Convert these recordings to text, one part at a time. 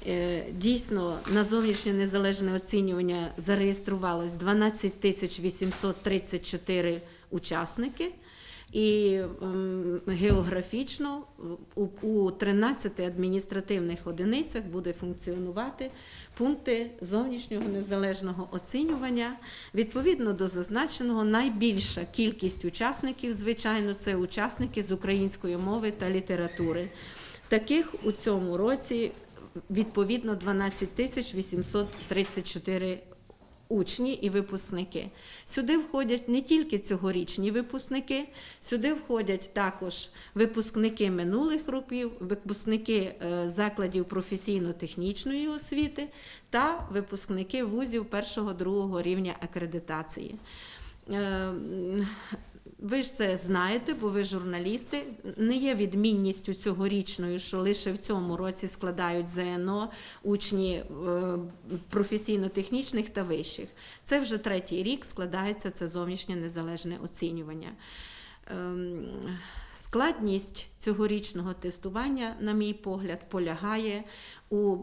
Дійсно, на зовнішнє незалежне оцінювання зареєструвалось 12 834 учасники. І географічно у 13 адміністративних одиницях буде функціонувати пункти зовнішнього незалежного оцінювання. Відповідно до зазначеного, найбільша кількість учасників, звичайно, це учасники з української мови та літератури. Таких у цьому році, відповідно, 12 834 учні і випускники. Сюди входять не тільки цьогорічні випускники, сюди входять також випускники минулих років, випускники закладів професійно-технічної освіти та випускники вузів першого-другого рівня акредитації. Ви ж це знаєте, бо ви журналісти. Не є відмінністю цьогорічною, що лише в цьому році складають ЗНО учні професійно-технічних та вищих. Це вже третій рік складається це зовнішнє незалежне оцінювання. Складність цьогорічного тестування, на мій погляд, полягає у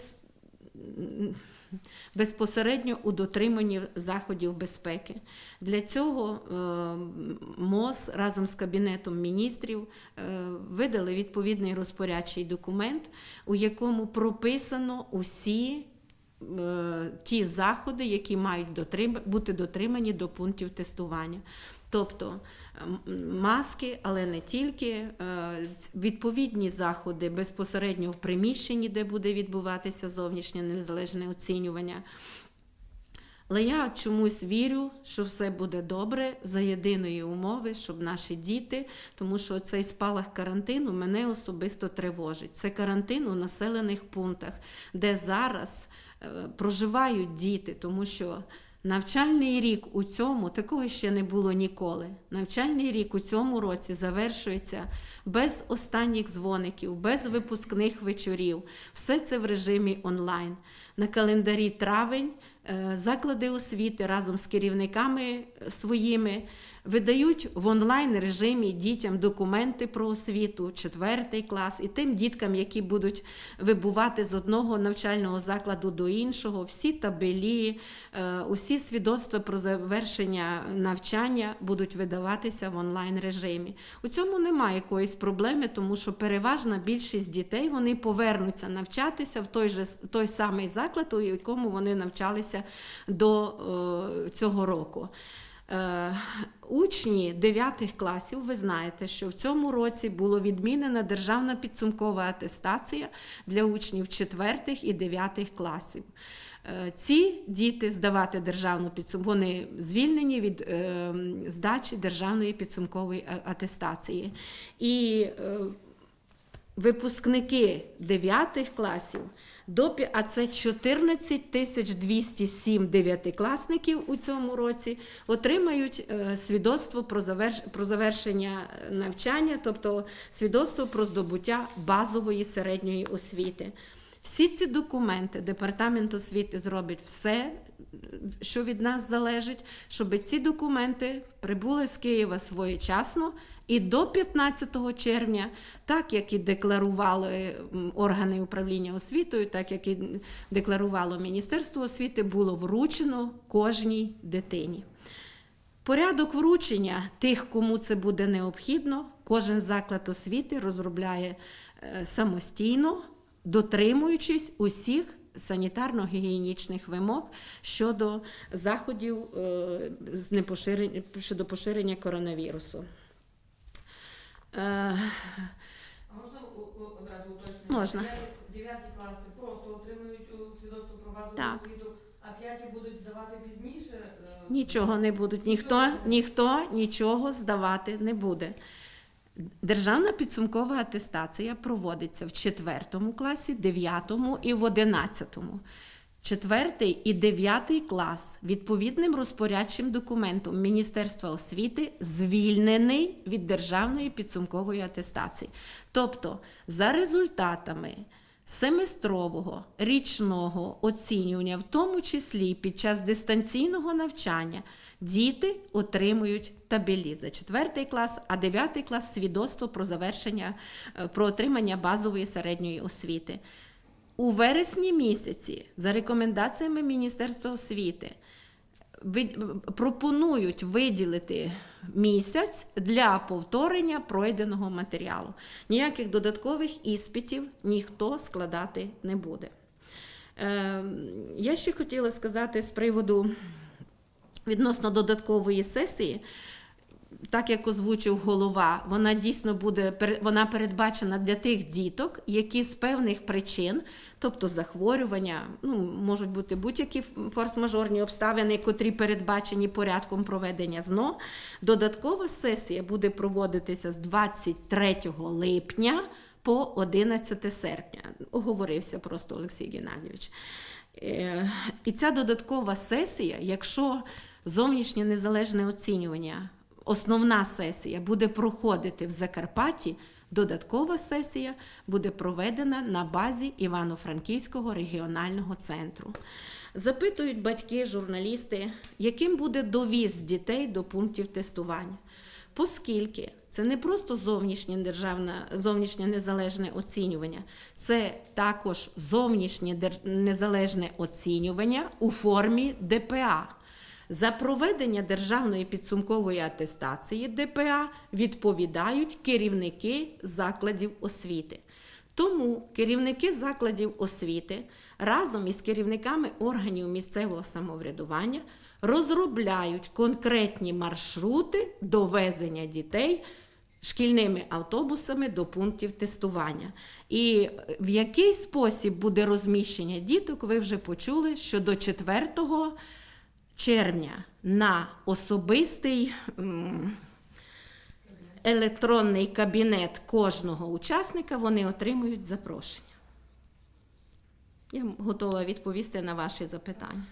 безпосередньо у дотриманні заходів безпеки. Для цього МОЗ разом з Кабінетом міністрів видали відповідний розпорядчий документ, у якому прописано усі ті заходи, які мають бути дотримані до пунктів тестування. Тобто маски, але не тільки, відповідні заходи безпосередньо в приміщенні, де буде відбуватися зовнішнє незалежне оцінювання. Але я чомусь вірю, що все буде добре за єдиної умови, щоб наші діти, тому що цей спалах карантину мене особисто тривожить. Це карантин у населених пунктах, де зараз проживають діти, тому що навчальний рік у цьому, такого ще не було ніколи. Навчальний рік у цьому році завершується без останніх дзвоників, без випускних вечорів. Все це в режимі онлайн. На календарі травень заклади освіти разом з керівниками своїми видають в онлайн-режимі дітям документи про освіту, 4 клас, і тим діткам, які будуть вибувати з одного навчального закладу до іншого, всі табелі, усі свідоцтва про завершення навчання будуть видаватися в онлайн-режимі. У цьому немає якоїсь проблеми, тому що переважна більшість дітей, вони повернуться навчатися в той самий заклад, у якому вони навчалися до цього року. Учні 9 класів, ви знаєте, що в цьому році була відмінена державна підсумкова атестація для учнів 4 і 9 класів. Ці діти здавати державну підсумку, вони звільнені від здачі державної підсумкової атестації. І випускники 9 класів, а це 14 207 дев'ятикласників у цьому році, отримають свідоцтво про завершення навчання, тобто свідоцтво про здобуття базової середньої освіти. Всі ці документи Департамент освіти зробить все, що від нас залежить, щоб ці документи прибули з Києва своєчасно і до 15 червня, так як і декларували органи управління освітою, так як і декларувало Міністерство освіти, було вручено кожній дитині. Порядок вручення тих, кому це буде необхідно, кожен заклад освіти розробляє самостійно, дотримуючись усіх санітарно-гігієнічних вимог щодо заходів щодо поширення коронавірусу. А можна одразу уточнити? Можна. 9 класи просто отримують свідоцтво про базову освіту, а 5 будуть здавати пізніше? Нічого не будуть. Ніхто нічого здавати не буде. Державна підсумкова атестація проводиться в 4 класі, 9 і в 11. 4 і 9 клас відповідним розпорядчим документом Міністерства освіти звільнений від державної підсумкової атестації. Тобто за результатами семестрового, річного оцінювання, в тому числі під час дистанційного навчання, діти отримують табелі за 4 клас, а 9 клас – свідоцтво про отримання базової середньої освіти. У вересні місяці, за рекомендаціями Міністерства освіти, пропонують виділити місяць для повторення пройденого матеріалу. Ніяких додаткових іспитів ніхто складати не буде. Я ще хотіла сказати з приводу відносно додаткової сесії. Так, як озвучив голова, вона дійсно вона передбачена для тих діток, які з певних причин, тобто захворювання, можуть бути будь-які форс-мажорні обставини, котрі передбачені порядком проведення ЗНО, додаткова сесія буде проводитися з 23 липня по 11 серпня. Оговорився просто Олексій Геннадійович. І ця додаткова сесія, якщо зовнішнє незалежне оцінювання, основна сесія буде проходити в Закарпатті, додаткова сесія буде проведена на базі Івано-Франківського регіонального центру. Запитують батьки, журналісти, яким буде довіз дітей до пунктів тестування. Оскільки це не просто зовнішнє незалежне оцінювання, це також зовнішнє незалежне оцінювання у формі ДПА. За проведення державної підсумкової атестації ДПА відповідають керівники закладів освіти. Тому керівники закладів освіти разом із керівниками органів місцевого самоврядування розробляють конкретні маршрути довезення дітей шкільними автобусами до пунктів тестування. І в який спосіб буде розміщення діток, ви вже почули, що до 4 червня на особистий електронний кабінет кожного учасника вони отримують запрошення. Я готова відповісти на ваші запитання.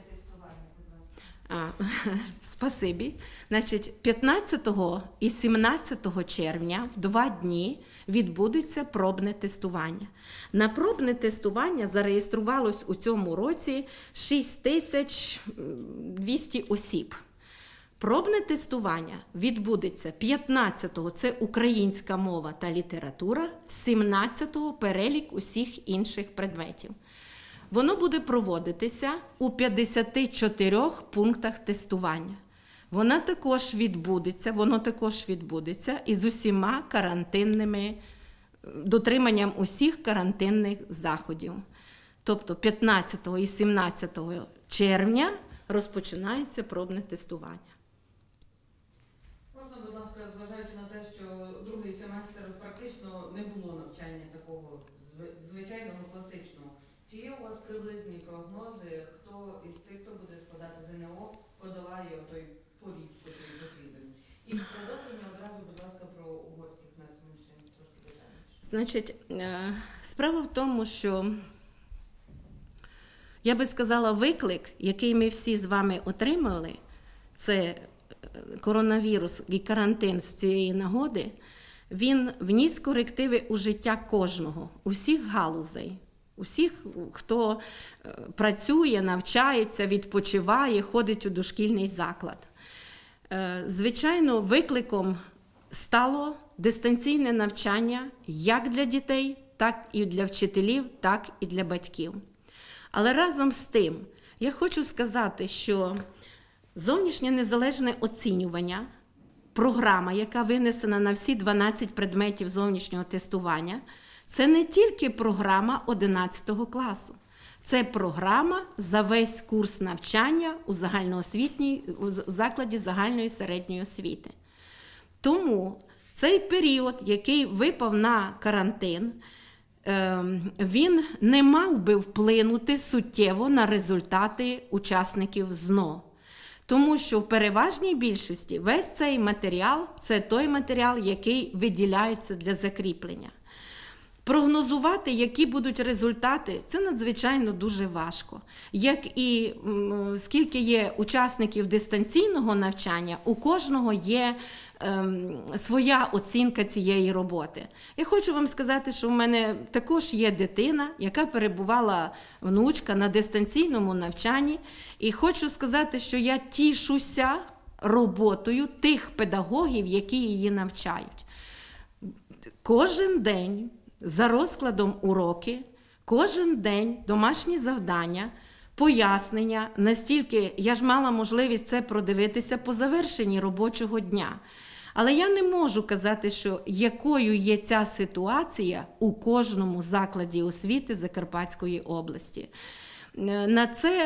Спасибі. Значить, 15 і 17 червня в 2 дні відбудеться пробне тестування. На пробне тестування зареєструвалось у цьому році 6200 осіб. Пробне тестування відбудеться 15-го – це українська мова та література, 17-го – перелік усіх інших предметів. Воно буде проводитися у 54 пунктах тестування. Воно також відбудеться із усіма дотриманням усіх карантинних заходів. Тобто 15 і 17 червня розпочинається пробне тестування. Можна, будь ласка, зважаючи на те, що другий семестр практично не було навчання такого звичайного, класичного, чи є у вас приблизні прогнози, хто із тих, хто буде складати ЗНО, подолає той поріг, який потрібен? І в продовження одразу, будь ласка, про угорських нацменшин трошки детальніше. Значить, справа в тому, що я би сказала, виклик, який ми всі з вами отримали, це коронавірус і карантин з цієї нагоди, він вніс корективи у життя кожного, усіх галузей. Усіх, хто працює, навчається, відпочиває, ходить у дошкільний заклад. Звичайно, викликом стало дистанційне навчання як для дітей, так і для вчителів, так і для батьків. Але разом з тим, я хочу сказати, що зовнішнє незалежне оцінювання, програма, яка винесена на всі 12 предметів зовнішнього тестування, це не тільки програма 11 класу. Це програма за весь курс навчання у закладі загальної середньої освіти. Тому цей період, який випав на карантин, він не мав би вплинути суттєво на результати учасників ЗНО. Тому що в переважній більшості весь цей матеріал – це той матеріал, який виділяється для закріплення. Прогнозувати, які будуть результати, це надзвичайно дуже важко. Як і скільки є учасників дистанційного навчання, у кожного є своя оцінка цієї роботи. Я хочу вам сказати, що в мене також є дитина, яка перебувала, внучка, на дистанційному навчанні. І хочу сказати, що я тішуся роботою тих педагогів, які її навчають. Кожен день за розкладом уроки, Кожен день домашні завдання, пояснення, настільки я ж мала можливість це продивитися по завершенні робочого дня. Але я не можу казати, що якою є ця ситуація у кожному закладі освіти Закарпатської області. На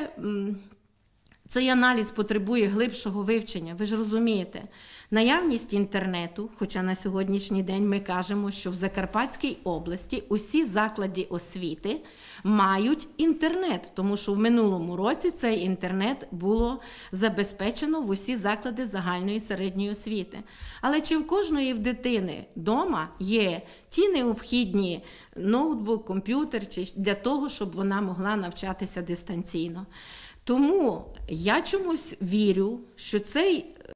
цей аналіз потребує глибшого вивчення. Ви ж розумієте, наявність інтернету, хоча на сьогоднішній день ми кажемо, що в Закарпатській області усі заклади освіти мають інтернет, тому що в минулому році цей інтернет було забезпечено в усі заклади загальної середньої освіти. Але чи в кожної дитини вдома є ті необхідні ноутбук, комп'ютер для того, щоб вона могла навчатися дистанційно? Тому я чомусь вірю, що цей